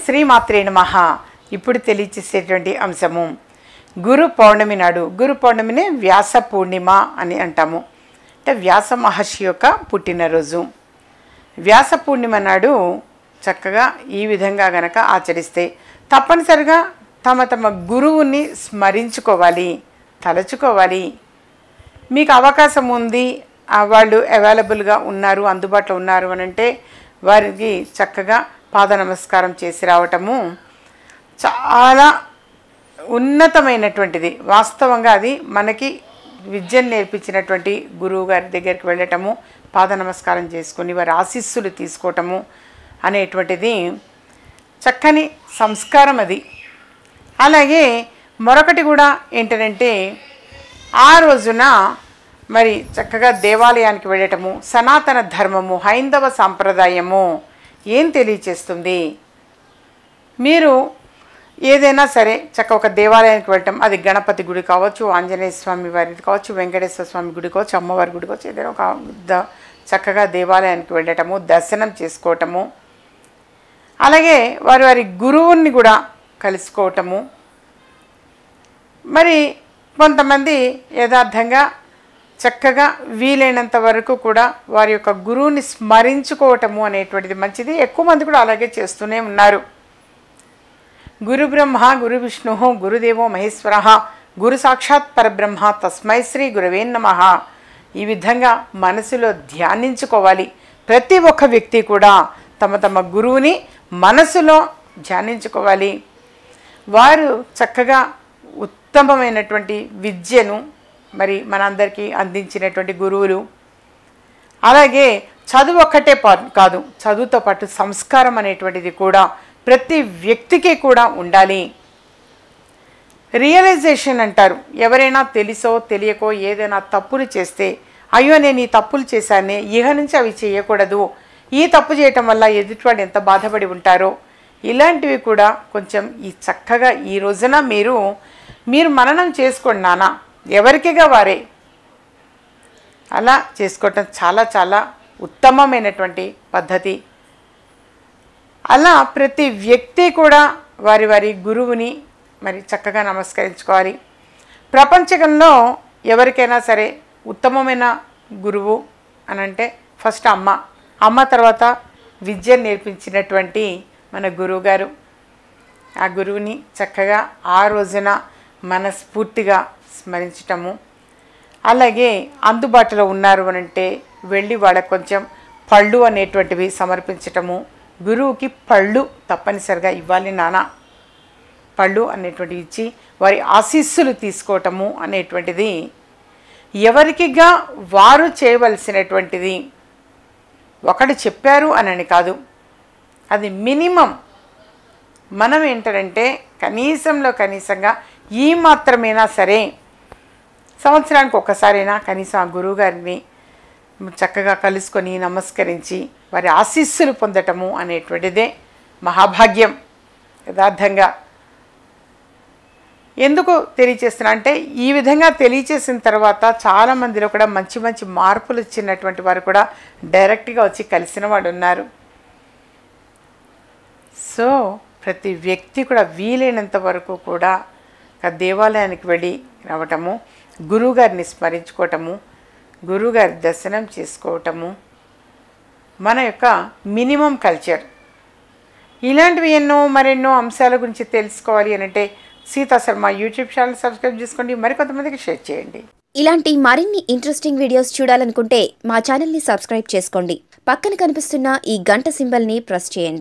శ్రీమాత్రే నమః. ఇప్పుడు తెలియచేసేటువంటి అంశము గురు పౌర్ణమి నాడు. గురు పౌర్ణమినే వ్యాస పూర్ణిమ అని అంటాము. అంటే వ్యాస మహర్షి యొక్క పుట్టినరోజు. వ్యాస పూర్ణిమ నాడు చక్కగా ఈ విధంగా గనక ఆచరిస్తే తప్పనిసరిగా తమ తమ గురువుని స్మరించుకోవాలి, తలచుకోవాలి. మీకు అవకాశం ఉంది, వాళ్ళు అవైలబుల్గా ఉన్నారు, అందుబాటులో ఉన్నారు అని అంటే వారికి చక్కగా పాద నమస్కారం చేసి రావటము చాలా ఉన్నతమైనటువంటిది. వాస్తవంగా అది మనకి విద్యను నేర్పించినటువంటి గురువు గారి దగ్గరికి వెళ్ళటము, పాద నమస్కారం చేసుకొని వారి ఆశీస్సులు తీసుకోవటము అనేటువంటిది చక్కని సంస్కారం అది. అలాగే మరొకటి కూడా ఏంటంటే ఆ రోజున మరి చక్కగా దేవాలయానికి వెళ్ళటము, సనాతన ధర్మము, హైందవ సాంప్రదాయము ఏం తెలియచేస్తుంది. మీరు ఏదైనా సరే ఒక దేవాలయానికి వెళ్ళటం, అది గణపతి గుడి కావచ్చు, ఆంజనేయ స్వామి వారిది కావచ్చు, వెంకటేశ్వర స్వామి గుడి కావచ్చు, అమ్మవారి గుడి కావచ్చు, ఏదైనా ఒక చక్కగా దేవాలయానికి వెళ్ళటము, దర్శనం చేసుకోవటము, అలాగే వారి వారి గురువుని కూడా కలుసుకోవటము. మరి కొంతమంది యథార్థంగా చక్కగా వీలైనంత వరకు కూడా వారి యొక్క గురువుని స్మరించుకోవటము అనేటువంటిది మంచిది. ఎక్కువ మంది కూడా అలాగే చేస్తూనే ఉన్నారు. గురు బ్రహ్మ గురు విష్ణు గురుదేవో మహేశ్వర గురు సాక్షాత్ పరబ్రహ్మ తస్మై శ్రీ గురవే నమః. ఈ విధంగా మనసులో ధ్యానించుకోవాలి. ప్రతి ఒక్క వ్యక్తి కూడా తమ తమ గురువుని మనసులో ధ్యానించుకోవాలి. వారు చక్కగా ఉత్తమమైనటువంటి విద్యను మరి మనందరికీ అందించినటువంటి గురువులు. అలాగే చదువు ఒక్కటే కాదు, చదువుతో పాటు సంస్కారం అనేటువంటిది కూడా ప్రతి వ్యక్తికి కూడా ఉండాలి. రియలైజేషన్ అంటారు. ఎవరైనా తెలుసో తెలియకో ఏదైనా తప్పులు చేస్తే, అయ్యో నేను ఈ తప్పులు చేశానే, ఇహ నుంచి అవి చేయకూడదు, ఈ తప్పు చేయటం వల్ల ఎదుటివాడు ఎంత బాధపడి ఉంటారో, ఇలాంటివి కూడా కొంచెం ఈ చక్కగా ఈ రోజున మీరు మననం చేసుకోండి నాన్న, ఎవరికిగా వారే అలా చేసుకోవటం చాలా చాలా ఉత్తమమైనటువంటి పద్ధతి. అలా ప్రతి వ్యక్తి కూడా వారి వారి గురువుని మరి చక్కగా నమస్కరించుకోవాలి. ప్రపంచంలో ఎవరికైనా సరే ఉత్తమమైన గురువు అని అంటే ఫస్ట్ అమ్మ తర్వాత విద్య నేర్పించినటువంటి మన గురువుగారు. ఆ గురువుని చక్కగా ఆ రోజున మనస్ఫూర్తిగా స్మరించటము. అలాగే అందుబాటులో ఉన్నారు అని అంటే వెళ్ళి వాళ్ళకు కొంచెం పళ్ళు అనేటువంటివి సమర్పించటము. గురువుకి పళ్ళు తప్పనిసరిగా ఇవ్వాలి నాన్న, పళ్ళు అనేటువంటివి ఇచ్చి వారి ఆశీస్సులు తీసుకోవటము అనేటువంటిది ఎవరికిగా వారు చేయవలసినటువంటిది. ఒకడు చెప్పారు అని కాదు, అది మినిమం. మనం ఏంటంటే కనీసంగా ఈ మాత్రమేనా సరే సంవత్సరానికి ఒక్కసారైనా కనీసం ఆ గురువుగారిని చక్కగా కలుసుకొని నమస్కరించి వారి ఆశీస్సులు పొందటము అనేటువంటిదే మహాభాగ్యం. యథార్థంగా ఎందుకు తెలియచేస్తున్నా అంటే ఈ విధంగా తెలియచేసిన తర్వాత చాలామందిలో కూడా మంచి మంచి మార్పులు ఇచ్చినటువంటి వారు కూడా డైరెక్ట్గా వచ్చి కలిసిన వాడు ఉన్నారు. సో ప్రతి వ్యక్తి కూడా వీలైనంత వరకు కూడా దేవాలయానికి వెళ్ళి రావటము, గురువుగారిని స్మరించుకోవటము, గురువుగారి దర్శనం చేసుకోవటము మన యొక్క మినిమం కల్చర్. ఇలాంటివి మరెన్నో అంశాల గురించి తెలుసుకోవాలి అని అంటే సీతాసర్మ యూట్యూబ్ ఛానల్ సబ్స్క్రైబ్ చేసుకోండి, మరికొంతమందికి షేర్ చేయండి. ఇలాంటి మరిన్ని ఇంట్రెస్టింగ్ వీడియోస్ చూడాలనుకుంటే మా ఛానల్ని సబ్స్క్రైబ్ చేసుకోండి. పక్కన కనిపిస్తున్న ఈ గంట సింబల్ని ప్రెస్ చేయండి.